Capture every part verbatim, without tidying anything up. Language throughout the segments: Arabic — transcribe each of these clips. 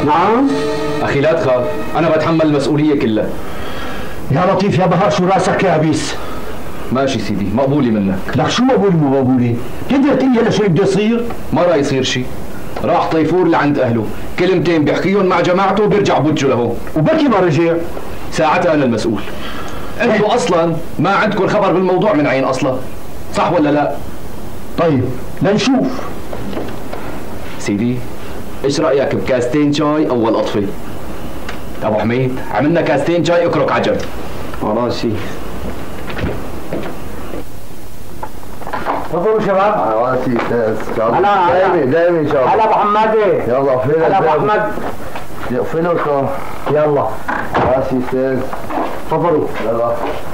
نعم اخي لا تخاف، انا بتحمل المسؤوليه كلها. يا لطيف يا بهاء، شو راسك يا عبيس؟ ماشي سيدي، مقبولة منك. لك شو مقبولة مو مقبولة؟ تقدر تقول هلا شو بده يصير؟ ما راح يصير شيء. راح طيفور لعند اهله، كلمتين بيحكيهم مع جماعته بيرجع بوجه لهون. وبكي ما رجع؟ ساعتها انا المسؤول. انتوا اصلا ما عندكم خبر بالموضوع من عين اصلا، صح ولا لا؟ طيب لنشوف. سيدي ايش رايك بكاستين شاي اول اطفي؟ ابو حميد عملنا كاستين شاي اكرك عجب. راسي. تفضلوا شباب. راسي هلا دايمي دايمي ان شاء الله. هلا ابو حمادي. يلا فين هلا ابو احمد. فينكم؟ يلا راسي استاذ. تفضلوا. يلا.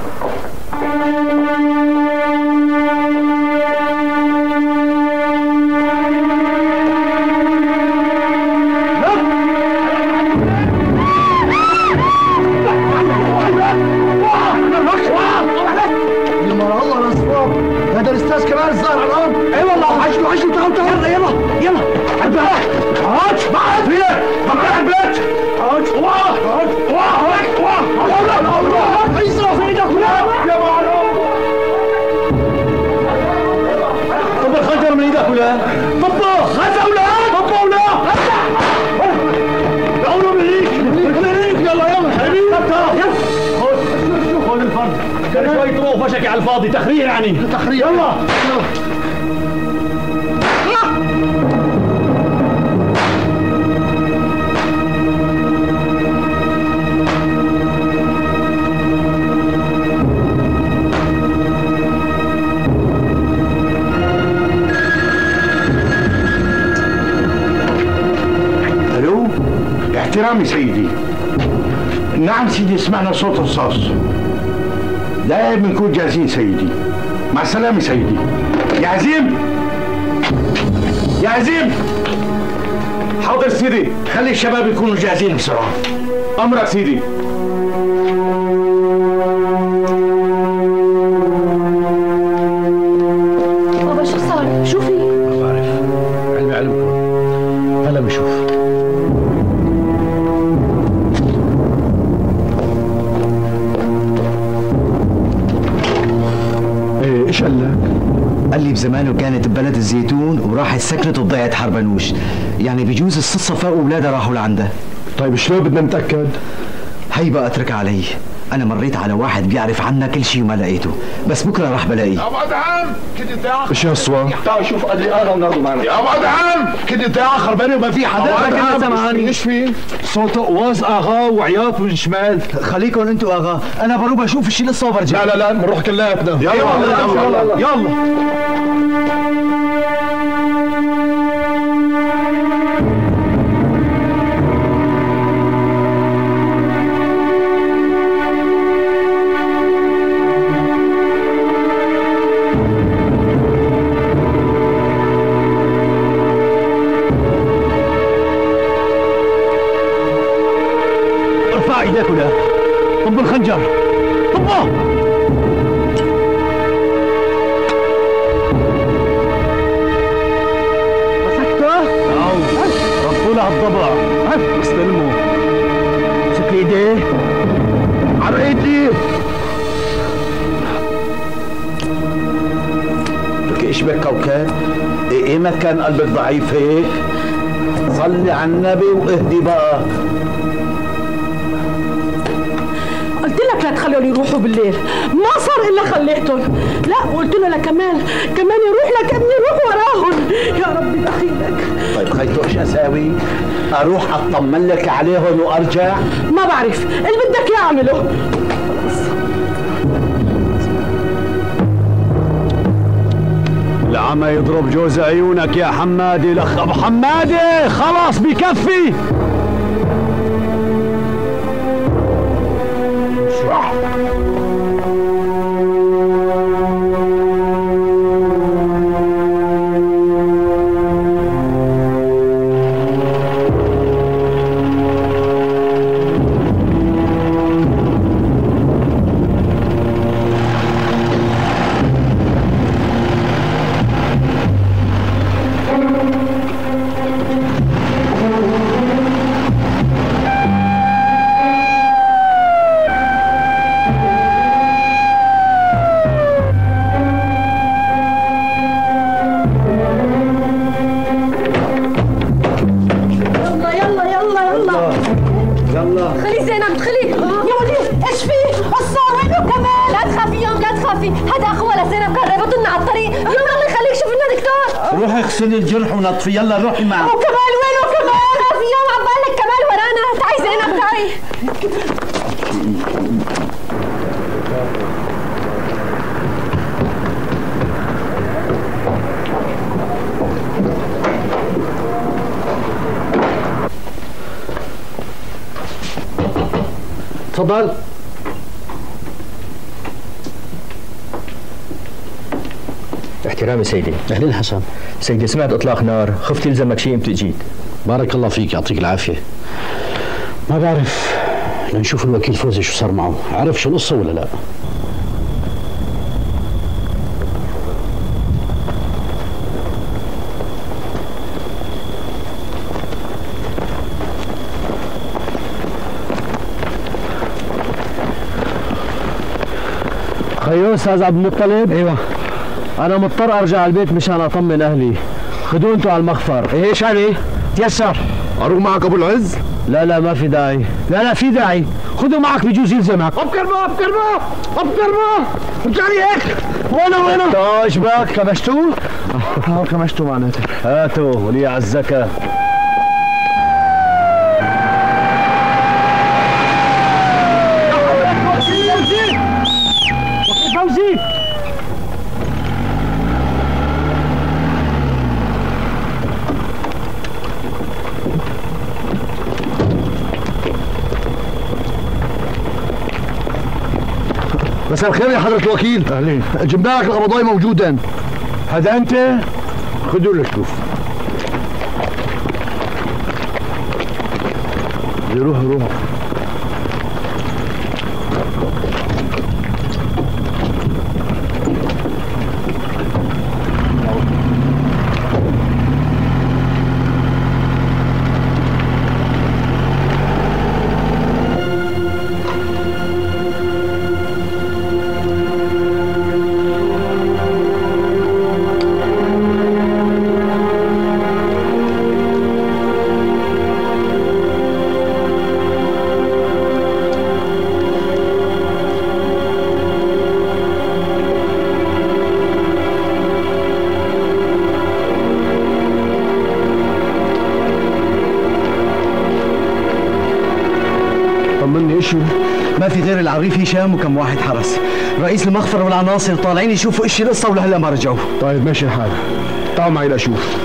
هذا الاستاذ كمان الظاهر على الارض. اي والله عجلوا عجلوا تعالوا تعالوا يلا يلا على البيت. هات بعد فيك بعد على البيت. هات واه هات واه هات واه الله الله يصرف ايدك ولا يا معلم. طب الخنجر من ايدك ولا طبه غزه ولا طبه ولا يقولوا من ايدك من ايدك. يلا يلا حبيبي يلا خذ خذ الفرد. كان شوي طروق فشكي على الفاضي. تخريع يعني تخريع. يلا الو. احترامي سيدي. نعم سيدي، سمعنا صوت رصاص. لا بنكون جاهزين سيدي. مع السلامة سيدي. يا عزيم يا عزيم. حاضر سيدي، خلي الشباب يكونوا جاهزين بسرعة. أمرك سيدي. بابا شو صار؟ شو في؟ ما بعرف، علمي علمكم. هلا بشوف. ايه ايش قال لك؟ قال لي بزمانه كانت ببلد الزيتون وراحت سكنت وضيعت حربنوش، يعني بجوز الصصة فاق واولادها راحوا لعندها. طيب شلون بدنا نتأكد؟ هي بقى اتركها علي، أنا مريت على واحد بيعرف عنا كل شيء وما لقيته، بس بكرة راح بلاقيه. يا ابو ادهم كنت تاخر. ايش هالصوت؟ تعال شوف قد ايه انا وناخده معنا. يا ابو ادهم كنت تاخر بيني وبين في حدا. ابو ادهم سمعاني. ايش في؟ صوته واز اغا وعياط من شمال. خليكم انتوا اغا، أنا بروح بشوف الشيء لسه وبرجع. لا لا لا بنروح كلياتنا. يلا يلا يلا, يلا, يلا. ارفع ايديك ولا طب الخنجر طبه. مسكته؟ ربطوا له الضبع. استلموا. مسك ايديه. على ايدي. لك ايش بك كوكب؟ ايه ما كان قلبك ضعيف هيك؟ صلي على النبي واهدي بقى. قلت لك لا تخليهم يروحوا بالليل، ما صار الا خليتهم. لا وقلت له لكمال كمان يروح لك ابني روح وراهم. يا ربي دخيلك. طيب خيتو ايش اساوي؟ اروح اطمن لك عليهم وارجع؟ ما بعرف اللي بدك اياه اعمله. العمى يضرب جوز عيونك يا حمادي. لخ ابو حمادي خلاص بكفي. روحي اغسلي الجرح ونطفي. يلا روحي معه. وكمال وينه كمال؟ في يوم عم بقول لك كمال ورانا. تعي زينب تعي. تفضل. احترامي سيدي. اهلين حسن. سيدي سمعت اطلاق نار، خفت يلزمك شيء امتى جيت. بارك الله فيك، يعطيك العافيه. ما بعرف، لنشوف الوكيل فوزي شو صار معه، عرف شو القصه ولا لا؟ خيو استاذ عبد المطلب. ايوه انا مضطر ارجع البيت مشان اطمن اهلي. خدوه انتوا على المخفر. ايش علي؟ تيسر. اروح معك ابو العز؟ لا لا ما في داعي. لا لا في داعي، خذه معك بجوز يلزمك. ابكر ما ابكر ما ابكر ما بتعني هيك. وينه وينه؟ ايش بك كمشتوه؟ اه كمشتوه معناته. هاتوا ولي عزكه. فوزي مساء الخير يا حضرة الوكيل. اهلين. جنبك القبضاي موجودا. هذا انت؟ خذوا له شوف. يروح يروح. ما في غير العريف هشام وكم واحد حرس. رئيس المخفر والعناصر طالعين يشوفوا ايش القصه ولهلا ما رجعوا. طيب ماشي الحال، تعالوا معي لاشوف.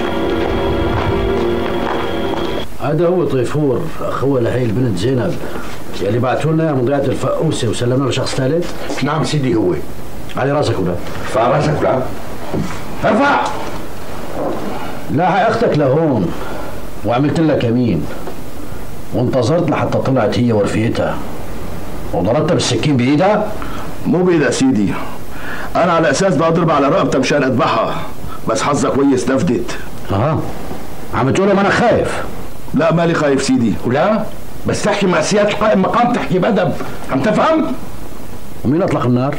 هذا هو طيفور اخوه لهي البنت زينب يلي بعثوا لنا من ضيعه الفقوسه وسلمنا لشخص ثالث. نعم سيدي هو. علي راسك ولا ارفع راسك ولا ارفع. لا هي اختك لهون وعملت لها كمين وانتظرت لحتى طلعت هي ورفيتها وضربتها بالسكين بايدها. مو بايدها سيدي، انا على اساس بضربها على رقبتها مشان اذبحها، بس حظها كويس نفدت. اه عم تقول ما انا خايف. لا مالي خايف سيدي. ولا بس تحكي مع سيادة القائم مقام، تحكي بأدب، عم تفهم؟ ومين اطلق النار؟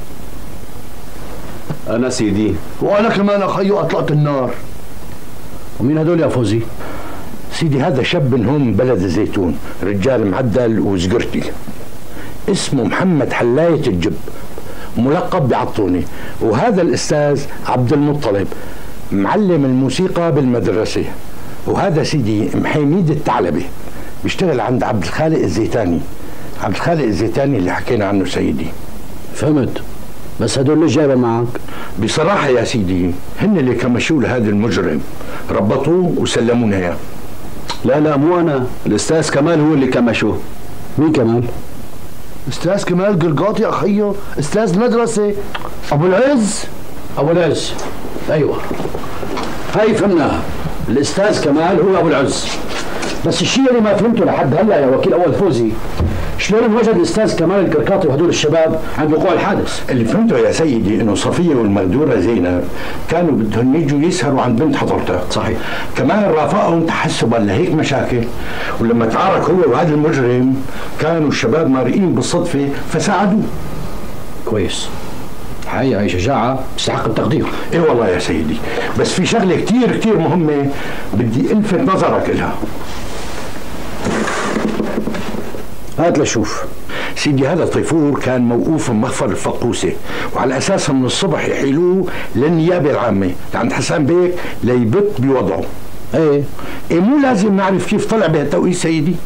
انا سيدي. وانا كمان اخيو اطلقت النار. ومين هدول يا فوزي؟ سيدي هذا شاب من هم بلد الزيتون، رجال معدل وزقرتي، اسمه محمد حلاية الجب، ملقب بعطوني. وهذا الأستاذ عبد المطلب معلم الموسيقى بالمدرسة. وهذا سيدي محميد الثعلبي بيشتغل عند عبد الخالق الزيتاني. عبد الخالق الزيتاني اللي حكينا عنه سيدي. فهمت، بس هدول ليش جايبه معك؟ بصراحة يا سيدي هن اللي كمشوا لهذا المجرم، ربطوه وسلمونا اياه. لا لا مو انا، الاستاذ كمال هو اللي كمشوه. مين كمال؟ استاذ كمال قرقاطي اخيو، استاذ المدرسه ابو العز. ابو العز ايوه هاي فهمناها، الاستاذ كمال هو ابو العز. بس الشيء اللي ما فهمته لحد هلا يا وكيل اول فوزي، شلون انوجد الاستاذ كمال القرقاطي وهدول الشباب عند وقوع الحادث؟ اللي فهمته يا سيدي انه صفيه والمغدوره زينب كانوا بدهم يجوا يسهروا عند بنت حضرتها. صحيح. كمان رافقهم تحسبا لهيك مشاكل، ولما تعارك هو وهذا المجرم كانوا الشباب مارقين بالصدفه فساعدوه. كويس، هاي هاي شجاعه تستحق التقدير. ايه والله يا سيدي، بس في شغله كثير كثير مهمه بدي الفت نظرك لها. هات لشوف. سيدي هذا طيفور كان موقوف بمخفر الفقوسة، وعلى أساسها من الصبح يحيلوه للنيابة العامة لعند حسان بيك ليبت بوضعه. ايه إيه مو لازم نعرف كيف طلع بهالتوقيت سيدي؟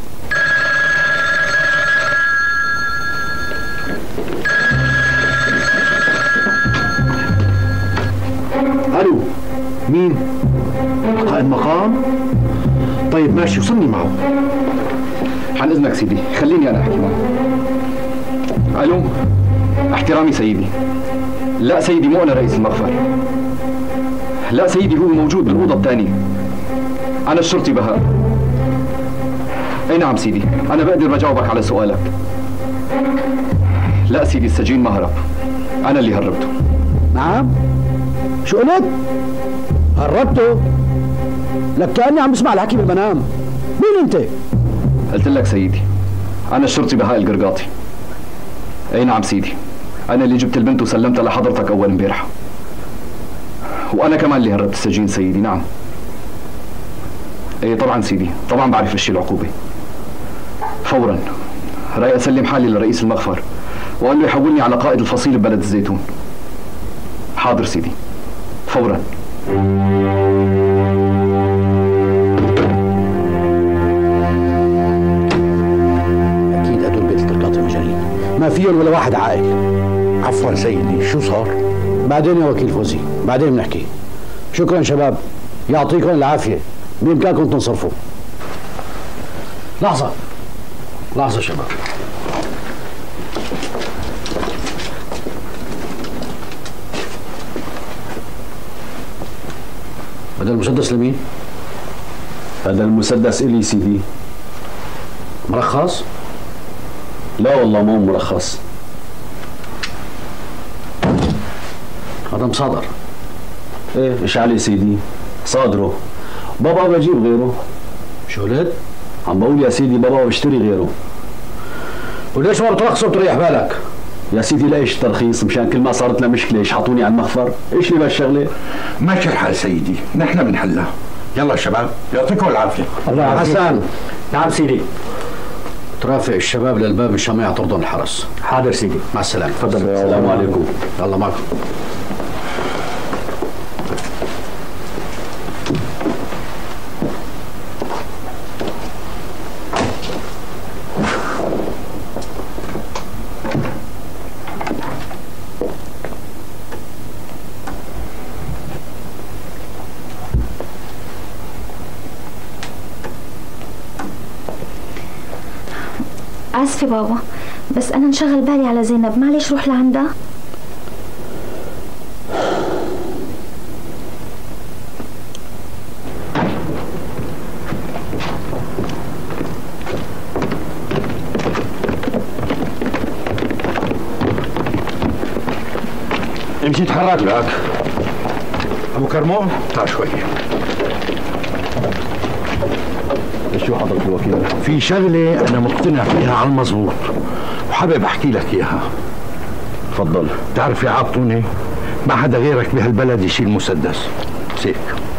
الو، مين؟ قائد مقام؟ طيب ماشي، وصلني معه. عن اذنك سيدي، خليني انا احكي معه. الو، احترامي سيدي. لا سيدي، مو انا رئيس المخفر. لا سيدي، هو موجود بالاوضه الثانيه. انا الشرطي بهاء. اي نعم سيدي، انا بقدر بجاوبك على سؤالك. لا سيدي، السجين ما هرب، انا اللي هربته. نعم؟ شو قلت؟ هربته؟ لك كأني عم بسمع الحكي بالمنام. مين انت؟ قلت لك سيدي، انا الشرطي بهاء القرقاطي. اي نعم سيدي، انا اللي جبت البنت وسلمتها لحضرتك اول امبارح. وانا كمان اللي هربت السجين سيدي. نعم. ايه طبعا سيدي، طبعا بعرف ايش العقوبه. فورا راي اسلم حالي لرئيس المخفر وقال له يحولني على قائد الفصيل ببلد الزيتون. حاضر سيدي، فورا. اكيد هدول بيت القرقاطي مجانين، ما فيهم ولا واحد عاقل. عفوا سيدي، شو صار؟ بعدين يا وكيل فوزي، بعدين بنحكي. شكرا شباب، يعطيكم العافيه، بامكانكم تنصرفوا. لحظه لحظه شباب، هذا المسدس لمين؟ هذا المسدس إلي سيدي. مرخص؟ لا والله مو مرخص. هذا مصادر. ايه ايش عليه سيدي؟ صادره. بابا بجيب غيره. شو قلت؟ عم بقول يا سيدي بابا بشتري غيره. وليش ما بترخصه وتريح بالك؟ يا سيدي ليش ترخيص؟ مشان كل ما صارت لها مشكله يشحطوني على المخفر؟ ايش لي بهالشغله؟ ماشي الحال سيدي، نحن بنحلها. يلا شباب، يعطيكم العافيه. الله يعافيك. حسن. نعم سيدي. ترافق الشباب للباب مشان ما يعترضون الحرس. حاضر سيدي. مع السلامه. تفضل. السلام عليكم. الله معكم. آسفة بابا، بس أنا انشغل بالي على زينب، معلش روح لعندها. امشي تحرك لك. ابو كرمون تعال شوي. شو حضرة الوكيل؟ في شغله انا مقتنع فيها على المضبوط وحابب احكي لك اياها. تفضل. بتعرف يا عبطوني، ما حدا غيرك بهالبلد يشيل مسدس. سيك.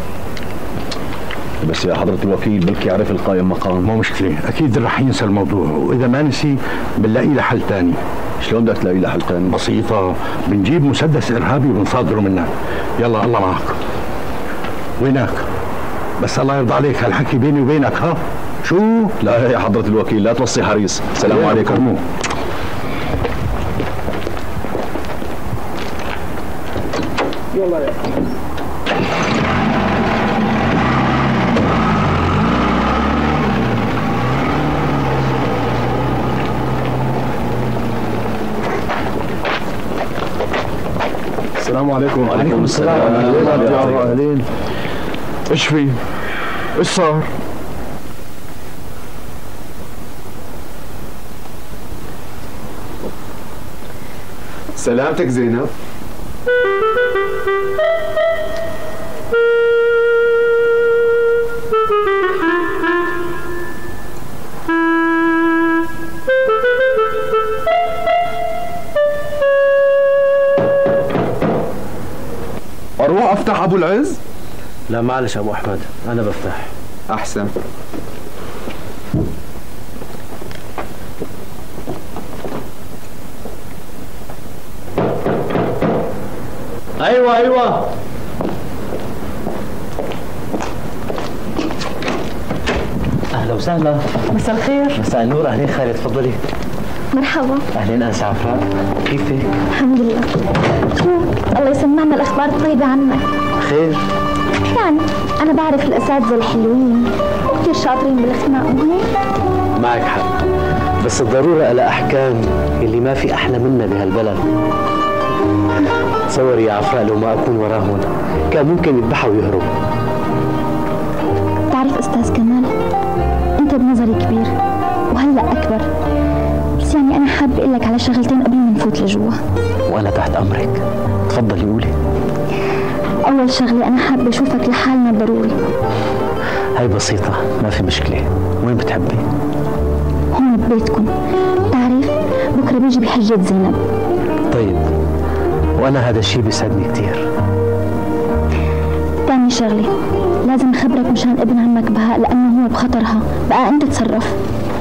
بس يا حضرة الوكيل بلكي عرف القائم مقام. مو مشكلة، أكيد رح ينسى الموضوع، وإذا ما نسي بنلاقي له حل تاني. شلون بدك تلاقي له حل تاني؟ بسيطة، بنجيب مسدس إرهابي وبنصادره منك. يلا الله معك. وينك؟ بس الله يرضى عليك هالحكي بيني وبينك ها؟ شو؟ لا يا حضرة الوكيل لا توصي حريص. السلام عليكم. يلا يا السلام عليكم. وعليكم السلام. اهلين. ايش في؟ ايش صار؟ سلامتك زينب. اروح افتح ابو العز؟ لا معلش ابو احمد، انا بفتح. احسن. ايوه ايوه. اهلا وسهلا. مساء الخير. مساء النور. اهلين خالد، تفضلي. مرحبا. اهلين انسه عفراء، كيفك؟ الحمد لله. شو الله يسمعنا الاخبار الطيبه عنك. خير؟ يعني انا بعرف الاساتذه الحلوين وكثير شاطرين بالاخناق وهيك. معك حق، بس الضروره لها احكام اللي ما في احلى منها بهالبلد. تصوري يا عفراء لو ما اكون وراهم كان ممكن يذبحوا ويهرب. بتعرف استاذ كمال، انت بنظري كبير وهلا اكبر، بس يعني انا حابه اقول لك على شغلتين قبل ما نفوت لجوا. وانا تحت امرك، تفضلي قولي. اول شغله انا حابه اشوفك لحالنا ضروري. هاي بسيطه، ما في مشكله. وين بتحبي؟ هون ببيتكم، بتعرف بكره بيجي بحجه زينب. طيب، وانا هذا الشيء بيسعدني كثير. تاني شغله لازم اخبرك مشان ابن عمك بهاء، لانه هو بخطرها. بقى انت تصرف.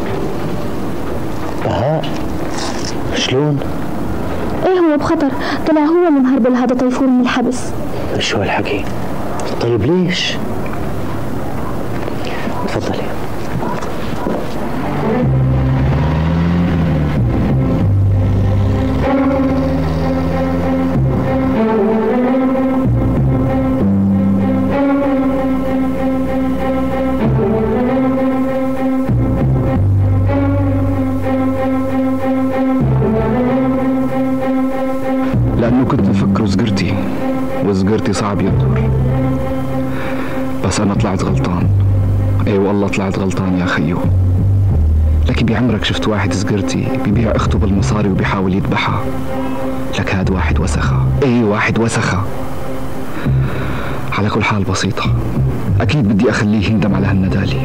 بهاء؟ شلون؟ ايه هو بخطر، طلع هو اللي مهربل هذا طيفور من الحبس. شو هالحكي؟ طيب ليش؟ تفضلي. لأنه كنت مفكره صغرتي، وصغرتي صعب يقدر، بس أنا طلعت غلطان. اي والله طلعت غلطان يا خيو. لكن بعمرك شفت واحد صغرتي بيبيع اخته بالمصاري وبيحاول يذبحها؟ لك هاد واحد وسخة. اي واحد وسخة. على كل حال بسيطة، أكيد بدي أخليه يندم على هالندالة.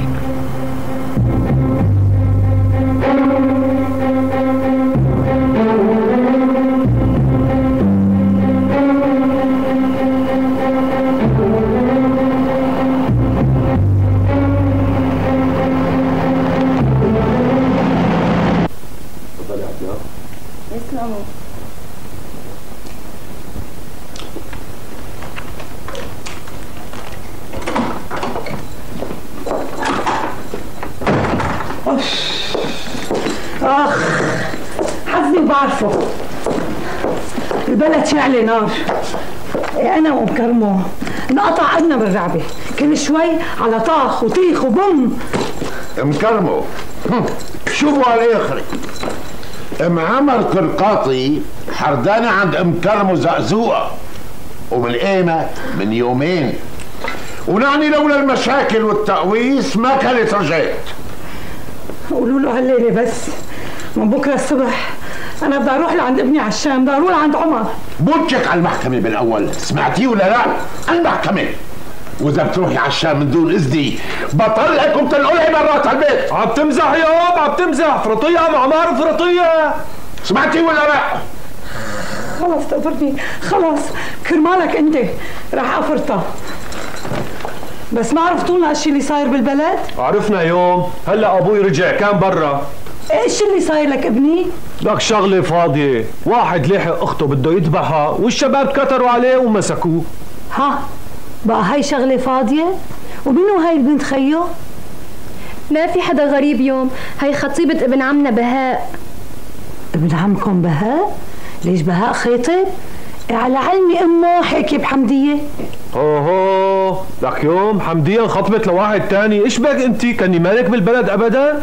اخ حظي بعرفه، البلد شعلة نار. انا ومكرمه انقطع عنا بالرعبه، كل شوي على طاخ وطيخ وبم. مكرمه شوفوا على الاخر، ام عمر قرقاطي حردانه عند ام كرمه زقزوقه، ومن قيمه من يومين، ونعني لولا المشاكل والتقويس ما كانت رجعت. قولوا له هالليله بس، من بكره الصبح انا بدي اروح لعند ابني على الشام، بدي اروح لعند عمر. بوجهك على المحكمه بالاول، سمعتيه ولا لا؟ المحكمه، واذا بتروحي على الشام من دون اذني بطلعك وبتنقلعي برات البيت. عم تمزح يا اب، عم تمزح. فرطيه عم عمار، فرطيه. سمعتي ولا لا؟ خلص تقدرني، خلص كرمالك انت راح افرطها. بس ما عرفتونا الشيء اللي صاير بالبلد؟ عرفنا يوم، هلا ابوي رجع كان برا. ايش اللي صاير لك ابني؟ لك شغله فاضيه، واحد لحق اخته بده يذبحها والشباب كتروا عليه ومسكوه. ها بقى هاي شغله فاضيه؟ ومنو هاي البنت خيو؟ ما في حدا غريب يوم، هاي خطيبة ابن عمنا بهاء. ابن عمكم بهاء؟ ليش بهاء خيطب؟ على علمي امه حكي بحمديه. اوهو لك يوم حمديه انخطبت لواحد تاني، ايش بك انت؟ كاني مالك بالبلد ابدا؟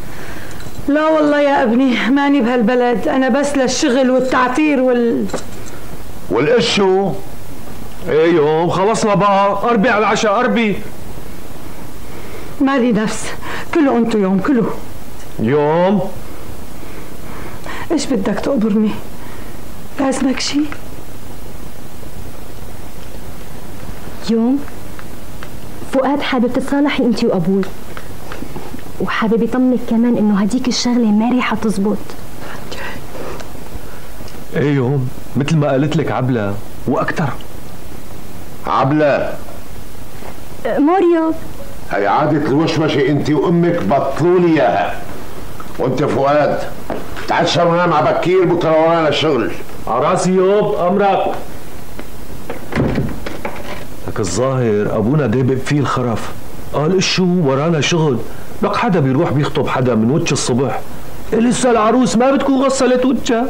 لا والله يا ابني ماني بهالبلد، انا بس للشغل والتعتير وال والقشو. ايه يوم خلصنا بقى، قربي على العشاء قربي. مالي نفس، كله انتو يوم كله. يوم ايش بدك تقبرني؟ لازمك شي؟ يوم فؤاد حابب تتصالحي انتي وابوي، وحابب يطمنك كمان انه هديك الشغله ما ريحه تزبط. ايه يوم مثل ما قالت لك عبله واكثر. عبله موريو، هي عادة الوشوشة انت وامك بطلوا لي اياها. وانت فؤاد تعشى ونام على بكير، بكره ورانا شغل. عراسي يوب امرك. لك الظاهر ابونا دابق فيه الخرف. قال شو ورانا شغل، لك حدا بيروح بيخطب حدا من وجه الصبح، لسه العروس ما بتكون غسلت وجهها.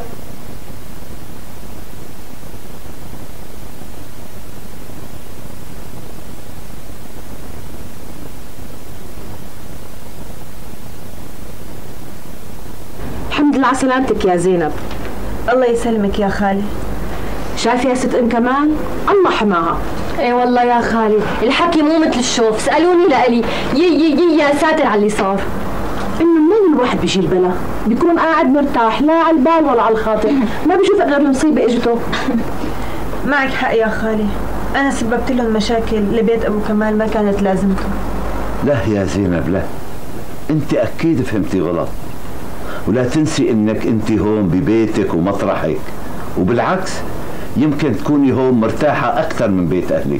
الحمد لله على سلامتك يا زينب. الله يسلمك يا خالي. شايفه يا ست ام كمال الله حماها. اي والله يا خالي الحكي مو مثل الشوف، سألوني لألي يي يي يي يا ساتر على اللي صار. انه منين الواحد بيشيل بلا بيكون قاعد مرتاح لا على البال ولا على الخاطر، ما بيشوف غير المصيبه اجته. معك حق يا خالي، انا سببت لهم مشاكل لبيت ابو كمال ما كانت لازمته. لا يا زينب لا، انت اكيد فهمتي غلط، ولا تنسي انك انت هون ببيتك ومطرحك، وبالعكس يمكن تكوني هون مرتاحة أكثر من بيت أهلك.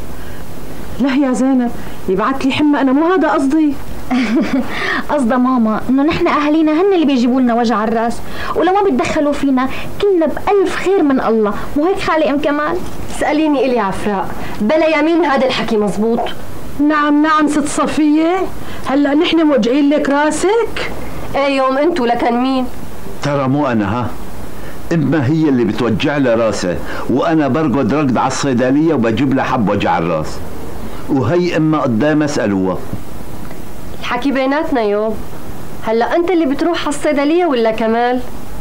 لا يا زينب يبعت لي حمى، أنا مو هذا قصدي. قصدها ماما إنه نحن أهالينا هن اللي بيجيبوا لنا وجع الراس، ولو ما بيتدخلوا فينا كنا بألف خير من الله، مو هيك خالي أم كمال؟ سأليني إلي عفراء، بلا يمين هذا الحكي مزبوط. نعم نعم ست صفية، هلا نحن موجعين لك راسك؟ ايه يوم انتو لكن مين؟ ترى مو أنا، ها إما هي اللي بتوجع لها راسها، وأنا برقد رقد على الصيدلية وبجيب لها حب وجع الراس، وهي إما قدام أسألوها. الحكي بيناتنا يوم. هلا أنت اللي بتروح على الصيدلية ولا كمال؟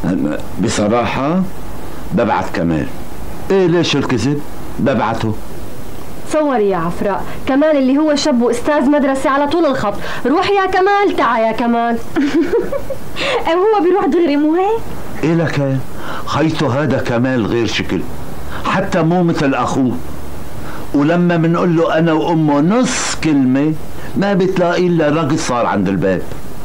بصراحة ببعت كمال. إيه ليش الكذب؟ ببعته. تصوري يا عفراء، كمال اللي هو شاب وأستاذ مدرسة على طول الخط، روح يا كمال تعا يا كمال. هو بيروح دغري مو هيك؟ إيه لك خيته هذا كمال غير شكل، حتى مو مثل أخوه، ولما بنقول له أنا وأمه نص كلمة ما بتلاقي إلا رقص صار عند الباب.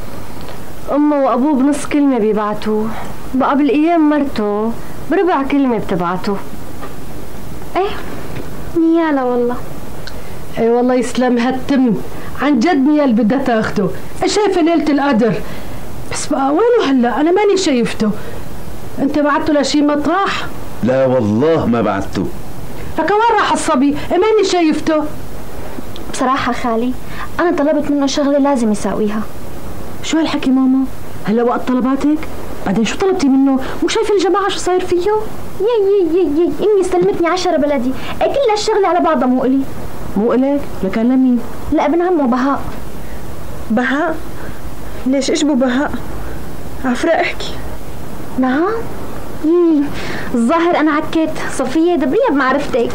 أمه وأبوه بنص كلمة بيبعتوه، بقى بالأيام مرته بربع كلمة بتبعته. إيه نيالا والله. اي والله يسلمها التم، عن جد نيال بدها تاخده. شايفه ليله القدر، بس بقى وينه هلا؟ انا ماني شايفته. انت بعته لشي مطرح؟ لا والله ما بعته. لك وين راح الصبي؟ ماني شايفته. بصراحه خالي انا طلبت منه شغله لازم يساويها. شو هالحكي ماما؟ هلا وقت طلباتك؟ بعدين شو طلبتي منه؟ مو شايفه الجماعه شو صاير فيه؟ يي يي يي امي استلمتني عشرة بلدي، كلها الشغله على بعضها مو الي. مو الك؟ لكان لمين؟ لابن عمه بهاء. بهاء؟ ليش ايش بو بهاء؟ عفراء احكي. نعم؟ يي الظاهر انا عكيت، صفيه دبريها بمعرفتك.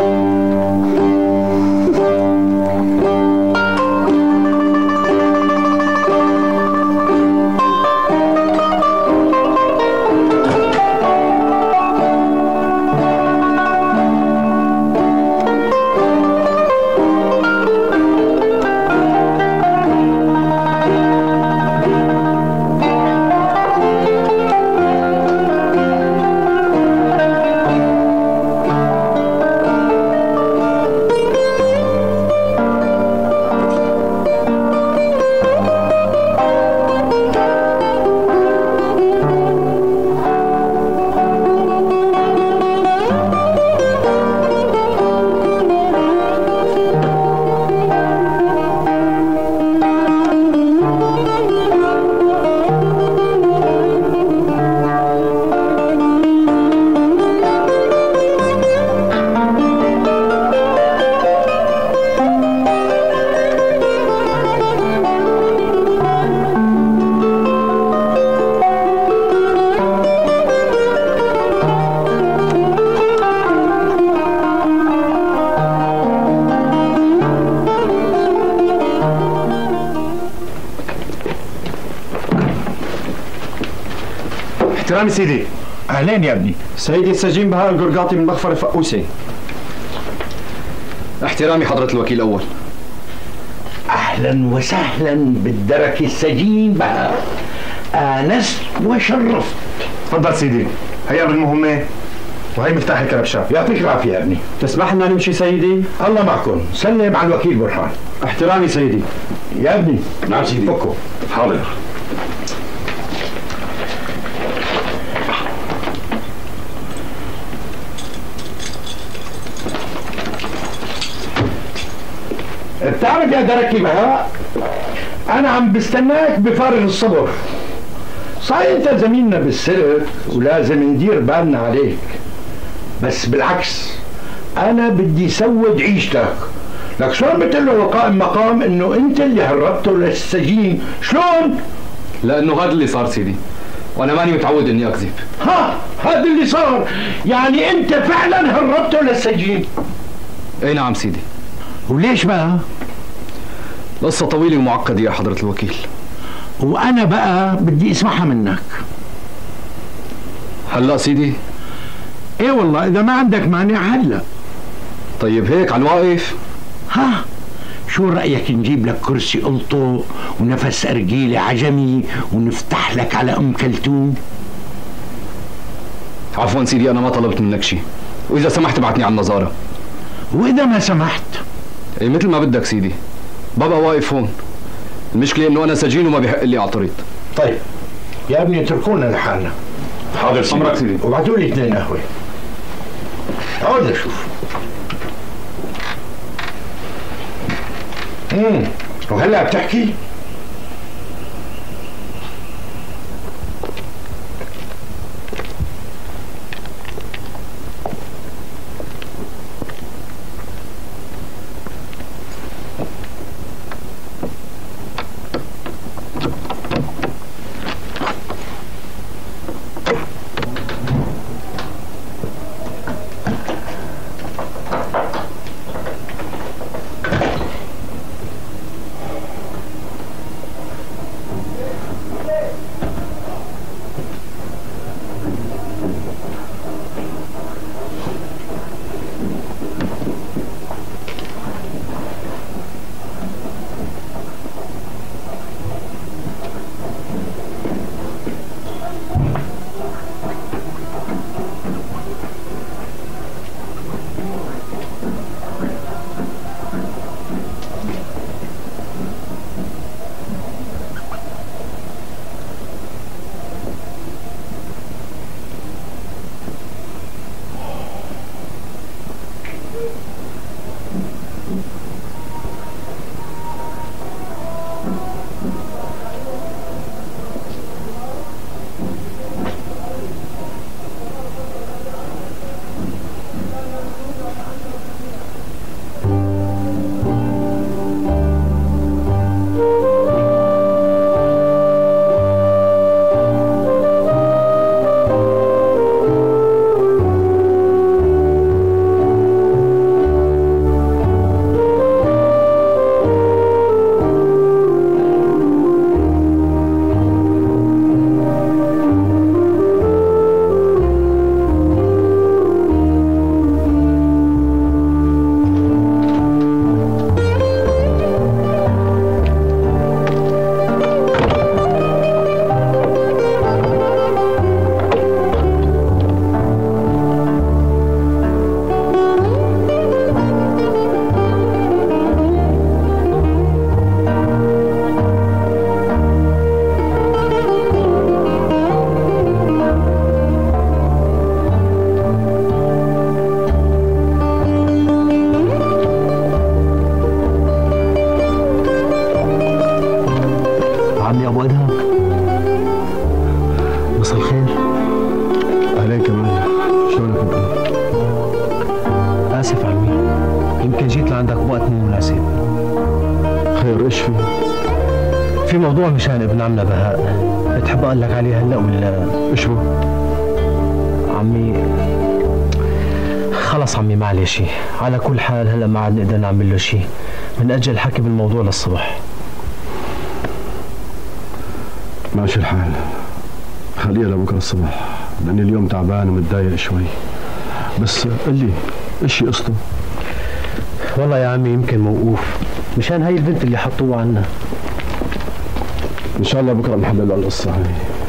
احترامي سيدي. اهلين يا ابني. سيدي السجين بهاء القرقاطي من مخفر فقوسي. احترامي حضرة الوكيل الأول. اهلا وسهلا بالدرك السجين بهاء، آنست وشرفت. تفضل سيدي، هيا بالمهمة وهي مفتاح الكربشات. يعطيك العافية يا ابني. تسمح لنا نمشي سيدي؟ الله معكم، سلم على الوكيل برهان. احترامي سيدي. يا ابني. نعم سيدي. فكوا. حاضر. بتعرف يا دركي بهاء، انا عم بستناك بفارغ الصبر. صحيح انت زميلنا بالسلك ولازم ندير بالنا عليك، بس بالعكس انا بدي سود عيشتك. لك شلون بتقول له قائم مقام انه انت اللي هربته للسجين؟ شلون؟ لانه هذا اللي صار سيدي، وانا ماني متعود اني اكذب. ها هذا اللي صار، يعني انت فعلا هربته للسجين؟ اي نعم سيدي. وليش بقى؟ قصة طويلة ومعقدة يا حضرة الوكيل، وانا بقى بدي اسمعها منك. هلا سيدي؟ ايه والله اذا ما عندك مانع هلا. طيب هيك على الواقف؟ ها شو رأيك نجيب لك كرسي قلطو ونفس أرجيلة عجمي ونفتح لك على أم كلثوم؟ عفوا سيدي أنا ما طلبت منك شيء، وإذا سمحت ابعتني على النظارة. وإذا ما سمحت؟ إيه مثل ما بدك سيدي، بابا واقف هون. المشكلة إنه أنا سجين وما بحق لي أعترض. طيب يا ابني اتركونا لحالنا. حاضر سيدي. أمرك سيدي. وابعتوا لي اثنين قهوة. اقعد اشوف. امم وهلا بتحكي؟ مشان ابن عمنا بهاء، بتحب اقول لك عليه هلا ولا؟ ايش هو؟ عمي خلص عمي معلش، على كل حال هلا ما عاد نقدر نعمل له شيء، بنأجل الحكي بالموضوع للصبح. ماشي الحال، خليها لبكره الصبح لاني اليوم تعبان ومتضايق شوي. بس قل لي ايش قصته؟ والله يا عمي يمكن موقوف مشان هاي البنت اللي حطوها عنا. ان شاء الله بكره نحلل القصه هاي.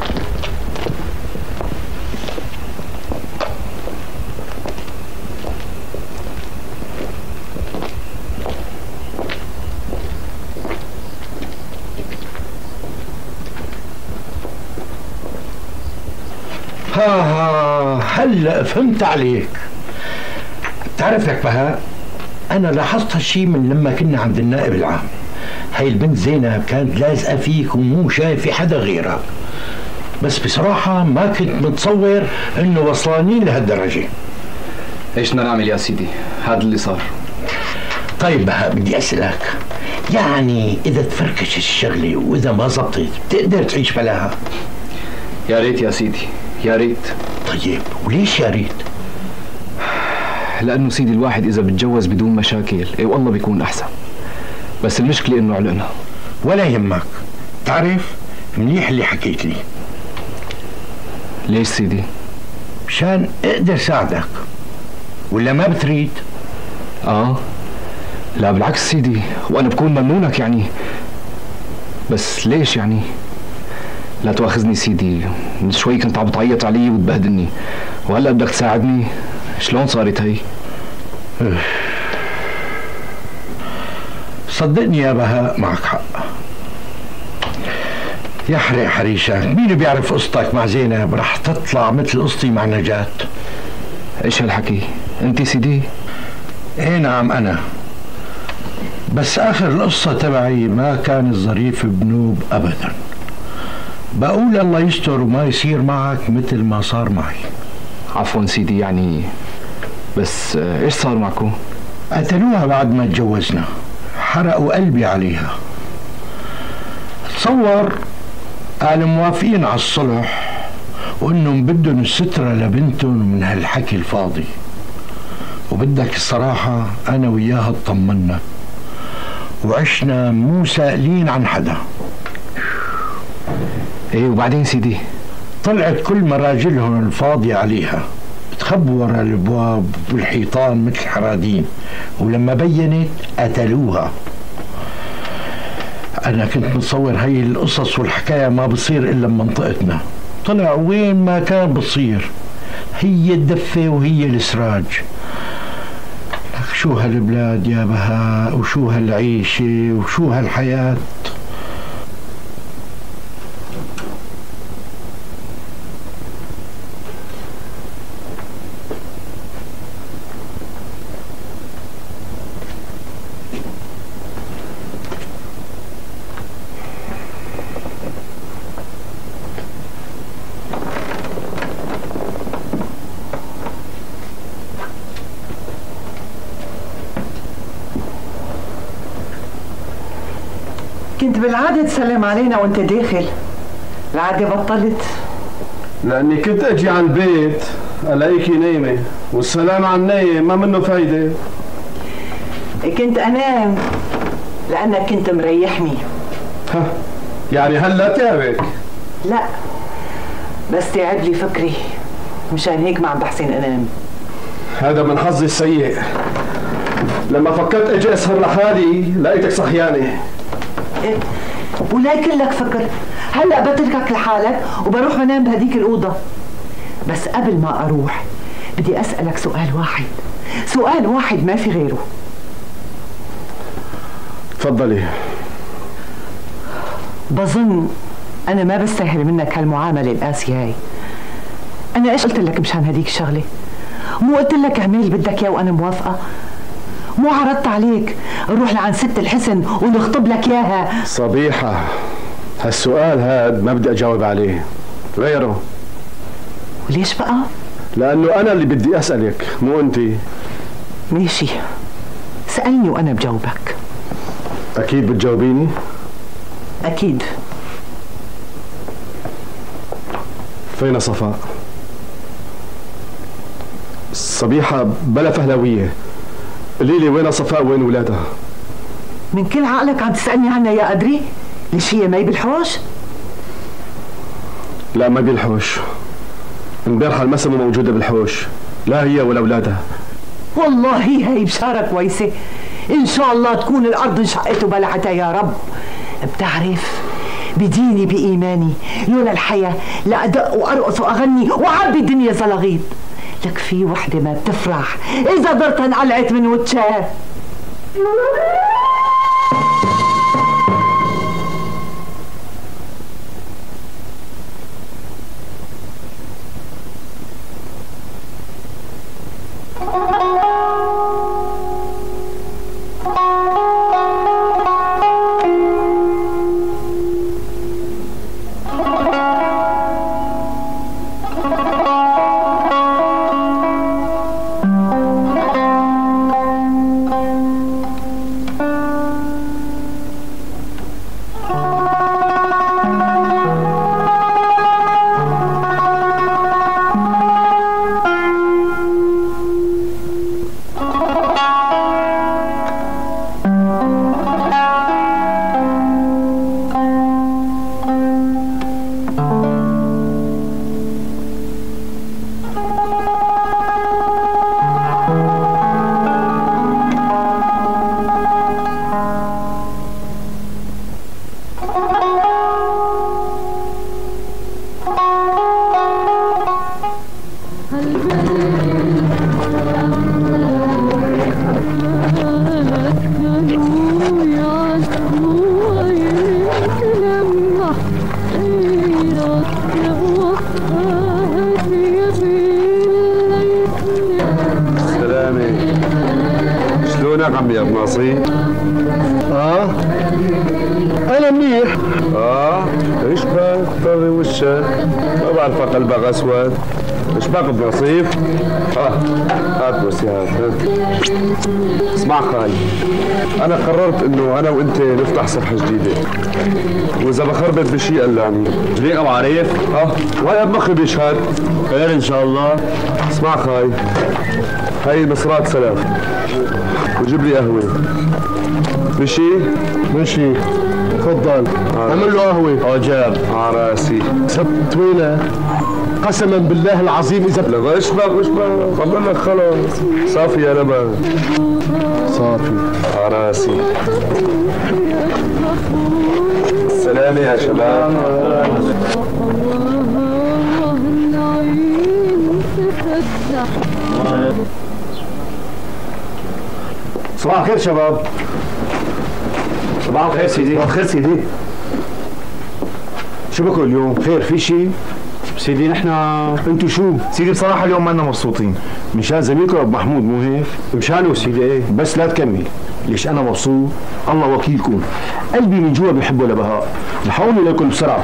ها ها هلا فهمت عليك. بتعرف لك بهاء، أنا لاحظت هالشي من لما كنا عند النائب العام. هاي البنت زينب كانت لازقة فيك ومو شايفة حدا غيرك، بس بصراحة ما كنت متصور إنه وصلانين لهالدرجة. ايش بدنا نعمل يا سيدي؟ هذا اللي صار. طيب بهاء بدي أسألك، يعني إذا تفركش الشغلة وإذا ما زبطت بتقدر تعيش بلاها؟ يا ريت يا سيدي، يا ريت. طيب وليش يا ريت؟ لأنه سيدي الواحد إذا بتجوز بدون مشاكل إيه والله بيكون أحسن، بس المشكلة إنه علقنا. ولا يهمك، تعرف منيح اللي حكيت لي. ليش سيدي؟ مشان اقدر ساعدك. ولا ما بتريد؟ آه لا بالعكس سيدي، وأنا بكون ممنونك يعني، بس ليش يعني؟ لا تواخذني سيدي، من شوي كنت عم بتعيط علي وتبهدلني، وهلا بدك تساعدني؟ شلون صارت هي؟ صدقني يا بهاء معك حق. يحرق حريشك، مين بيعرف قصتك مع زينب رح تطلع مثل قصتي مع نجاة. ايش هالحكي؟ انت سيدي؟ ايه نعم انا، بس اخر القصة تبعي ما كان الظريف بنوب ابدا. بقول الله يستر وما يصير معك مثل ما صار معي. عفوا سيدي يعني، بس ايش صار معكم؟ قتلوها بعد ما تجوزنا، حرقوا قلبي عليها. تصور قالوا موافقين على الصلح وانهم بدهم السترة لبنتهم من هالحكي الفاضي. وبدك الصراحة انا وياها اطمنا وعشنا مو سائلين عن حدا. ايه وبعدين سيدي؟ طلعت كل مراجلهم الفاضية عليها، تخبوا ورا الابواب والحيطان مثل حرادين، ولما بينت قتلوها. انا كنت متصور هي القصص والحكايه ما بتصير الا بمنطقتنا، طلع وين ما كان بتصير، هي الدفه وهي السراج. لك شو هالبلاد يا بهاء، وشو هالعيشه، وشو هالحياه. كنت بالعادة تسلم علينا وانت داخل، العادة بطلت. لأني كنت أجي على البيت ألاقيكي نايمة، والسلام على النايم ما منه فايدة. كنت أنام لأنك كنت مريحني. ها يعني هلا تعبك؟ لا بس تعب لي فكري، مشان هيك ما عم بحسن أنام. هذا من حظي السيء، لما فكرت أجي أسهر لحالي لقيتك صحيانة. إيه؟ ولا كلك فكر، هلا بتركك لحالك وبروح بنام بهديك الأوضة. بس قبل ما أروح بدي أسألك سؤال واحد، سؤال واحد ما في غيره. تفضلي. بظن أنا ما بستاهل منك هالمعاملة القاسية هاي. أنا إيش قلت لك مشان هديك الشغلة؟ مو قلت لك اعمل اللي بدك إياه وأنا موافقة؟ مو عرضت عليك نروح لعند ست الحسن ونخطب لك اياها؟ صبيحة، هالسؤال هاد ما بدي اجاوب عليه، غيره. وليش بقى؟ لانه انا اللي بدي اسألك مو انتي. ماشي، سألني وانا بجاوبك. اكيد بتجاوبيني؟ اكيد. فين صفاء؟ صبيحة بلا فهلوية، قولي لي وين صفاء وين ولادها؟ من كل عقلك عم تسألني عنها يا قدري؟ ليش هي مي بالحوش؟ لا ما بالحوش، امبارحة المسا موجودة بالحوش، لا هي ولا اولادها. والله هي بشارة كويسة، ان شاء الله تكون الارض انشقت وبلعتها يا رب. بتعرف بديني بإيماني لولا الحياة لأدق وأرقص وأغني وأعبي الدنيا زلاغيط. لك في وحدة ما بتفرح إذا ضرتها انقلعت من وجهها. شلونك عمي ابو ناصر؟ اه انا منيح. اه ايش بك طري وشك؟ ما بعرفك قلبك اسود. ايش بك ابو نصيف؟ اه هات بس هات. اسمع خاي، انا قررت انه انا وانت نفتح صفحه جديده، واذا بخربط بشيء قلعني. ليك ابو عريف؟ اه وهي بمخي بيشهد. خير ان شاء الله. اسمع خاي، هي مصرات سلف، وجيب لي قهوه. مشي؟ مشي. تفضل. اعمل له قهوه. اه جاب. على راسي. سبت وينك؟ قسما بالله العظيم اذا لا ايش بك ايش بك؟ قبل لك خلاص صافي يا لبن. صافي. على راسي. سلامي يا شباب. صباح الخير شباب. صباح الخير سيدي. صباح الخير سيدي. شو بكو اليوم؟ خير في شيء؟ سيدي نحن انتو شو؟ سيدي بصراحة اليوم ما لنا مبسوطين. مشان زميلكم ابو محمود مو هيك؟ مشانه سيدي ايه؟ بس لا تكمل. ليش انا مبسوط؟ الله وكيلكم. قلبي من جوا بحبه لبهاء. لحقوني لكم بسرعة.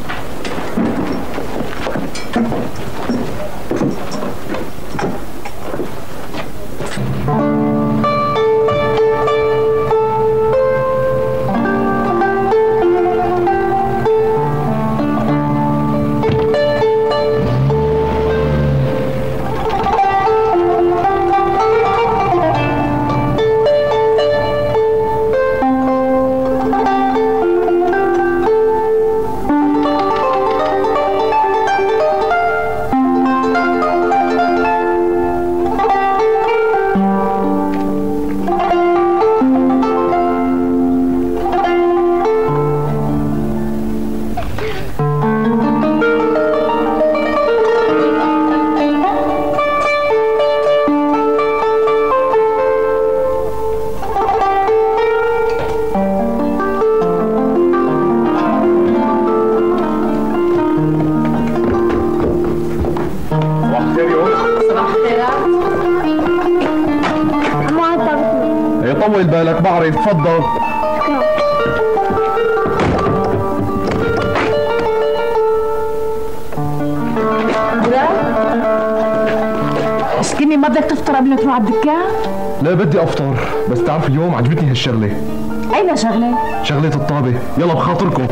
طول بالك بعرف. تفضل. اسكني ما بدك تفطر قبل ما تروح على الدكان؟ لا بدي افطر، بس تعرف اليوم عجبتني هالشغله. اين شغله؟ شغله الطابه. يلا بخاطركم.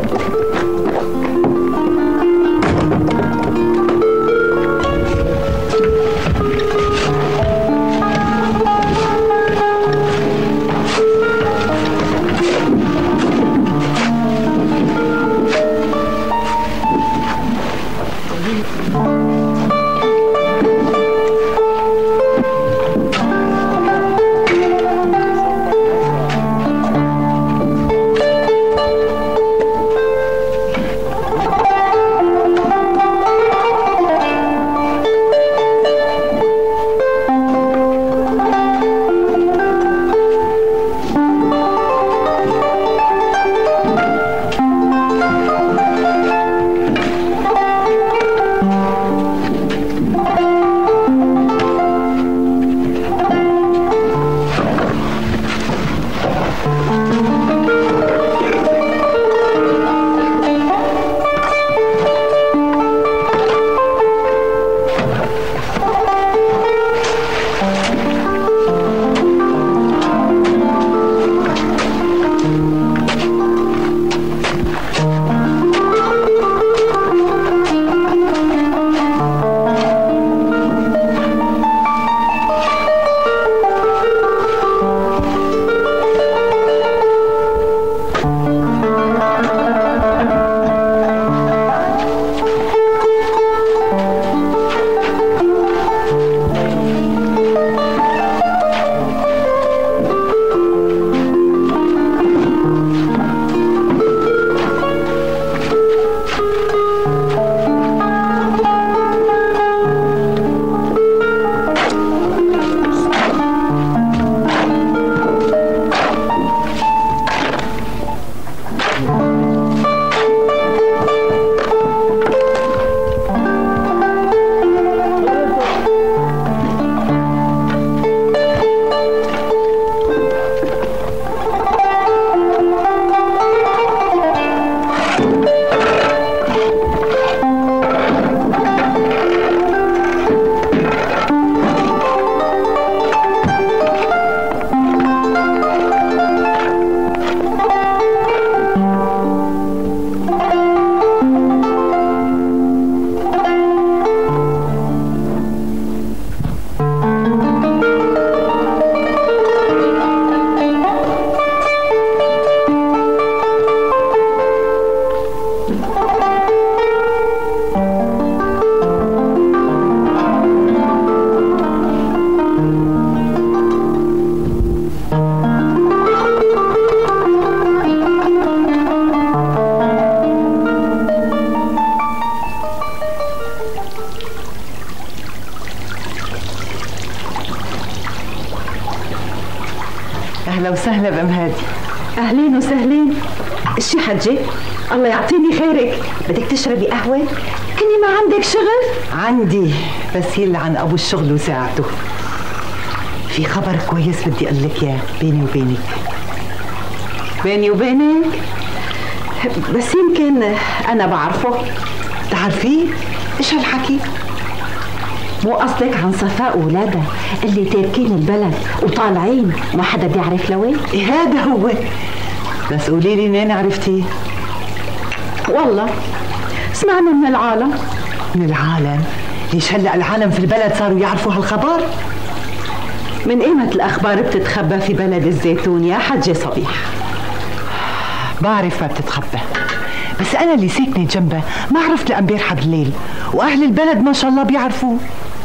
اهلا وسهلا بأم هادي. اهلين وسهلين. شي حجة الله يعطيني خيرك، بدك تشربي قهوة؟ كني ما عندك شغل؟ عندي، بس يلا عن ابو الشغل وساعته. في خبر كويس بدي اقول لك اياه بيني وبينك. بيني وبينك؟ بس يمكن انا بعرفه. تعرفيه؟ ايش هالحكي؟ مو قصدك عن صفاء وولادها اللي تاركين البلد وطالعين ما حدا بيعرف لوين؟ إيه هذا هو. بس قولي لي منين عرفتيه؟ والله سمعنا من العالم. من العالم؟ ليش هلا العالم في البلد صاروا يعرفوا هالخبر؟ من ايمت الاخبار بتتخبى في بلد الزيتون يا حجة صبيح؟ بعرف ما بتتخبى، بس انا اللي ساكنه جنبها ما عرفت لامبارحه بالليل، واهل البلد ما شاء الله بيعرفوا.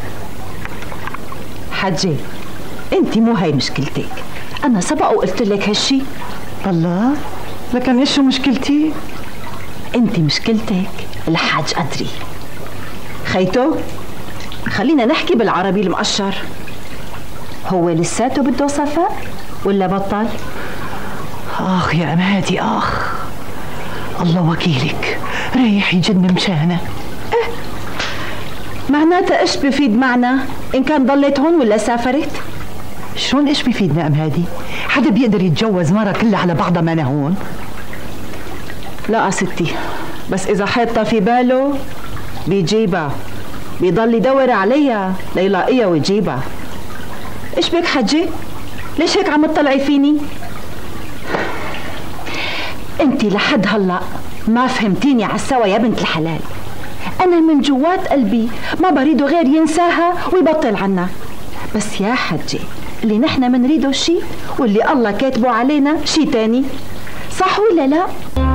حجة انت مو هاي مشكلتك، انا سبق وقلت لك هالشي. الله، لكن ايش مشكلتي؟ انت مشكلتك الحاج قدري خيتو. خلينا نحكي بالعربي المقشر، هو لساته بده صفاء ولا بطل؟ اخ يا ام هادي، اخ الله وكيلك، ريح يجن مشانه. اه معناتها ايش بفيد معنا ان كان ضليت هون ولا سافرت؟ شلون ايش بفيدنا ام هادي؟ حدا بيقدر يتجوز مرة كلها على بعضها ما انا هون؟ لا ستي، بس اذا حاطه في باله بيجيبها، بيضل يدور عليها ليلاقيها ويجيبها. ايش بك حجة؟ ليش هيك عم تطلعي فيني؟ انت لحد هلا ما فهمتيني عالسوا يا بنت الحلال. انا من جوات قلبي ما بريده غير ينساها ويبطل عنا، بس يا حجة اللي نحن منريده شي واللي الله كاتبه علينا شي تاني، صح ولا لا؟